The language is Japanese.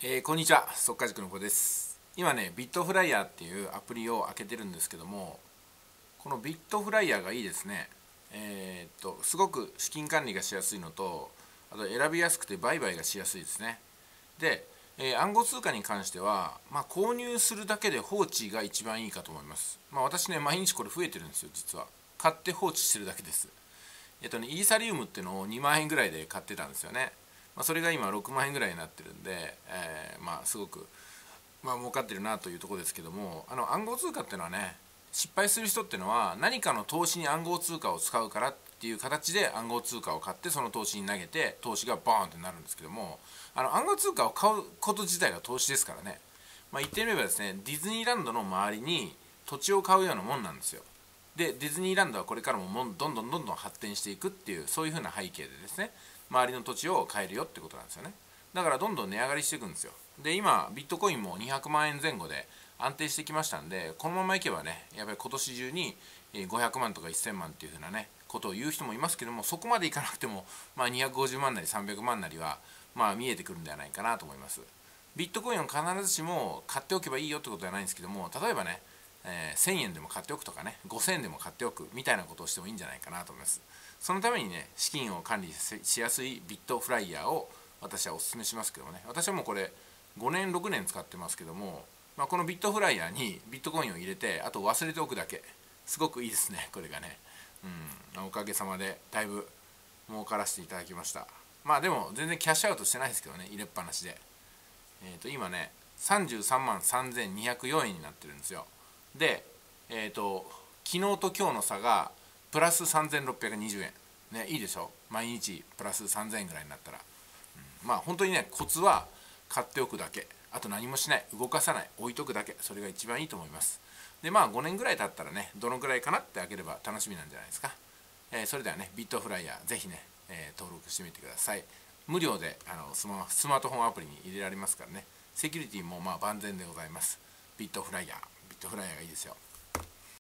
こんにちは、速稼塾の子です。今ね、ビットフライヤーっていうアプリを開けてるんですけども、このビットフライヤーがいいですね。すごく資金管理がしやすいのと、あと選びやすくて売買がしやすいですね。で、暗号通貨に関しては、購入するだけで放置が一番いいかと思います。私ね、毎日これ増えてるんですよ、実は。買って放置してるだけです。イーサリウムっていうのを2万円ぐらいで買ってたんですよね。それが今6万円ぐらいになってるんで、すごく、儲かってるなというところですけども、暗号通貨っていうのはね、失敗する人っていうのは何かの投資に暗号通貨を使うからっていう形で暗号通貨を買ってその投資に投げて投資がボーンってなるんですけども、暗号通貨を買うこと自体が投資ですからね。言ってみればですね、ディズニーランドの周りに土地を買うようなもんなんですよ。でディズニーランドはこれからもどんどん発展していくっていう、そういう風な背景でですね、周りの土地を買えるよってことなんですよね。だからどんどん値上がりしていくんですよ。で今ビットコインも200万円前後で安定してきましたんで、このままいけばね、やっぱり今年中に500万とか1000万っていう風なねことを言う人もいますけども、そこまでいかなくても、250万なり300万なりは見えてくるんではないかなと思います。ビットコインを必ずしも買っておけばいいよってことではないんですけども、例えばね、1000円でも買っておくとかね、5000円でも買っておくみたいなことをしてもいいんじゃないかなと思います。そのためにね、資金を管理しやすいビットフライヤーを私はお勧めしますけどもね、私はもうこれ5年6年使ってますけども、このビットフライヤーにビットコインを入れて、あと忘れておくだけ、すごくいいですね、これがね。おかげさまでだいぶ儲からせていただきました。でも全然キャッシュアウトしてないですけどね、入れっぱなしで。今ね、33万3204円になってるんですよ。で、昨日と今日の差がプラス3620円。ね、いいでしょ、毎日プラス3000円ぐらいになったら。本当にね、コツは買っておくだけ。あと何もしない、動かさない、置いとくだけ。それが一番いいと思います。で、5年ぐらい経ったらね、どのぐらいかなって開ければ楽しみなんじゃないですか。それではね、ビットフライヤー、ぜひね、登録してみてください。無料でスマートフォンアプリに入れられますからね。セキュリティも万全でございます。ビットフライヤーがいいですよ。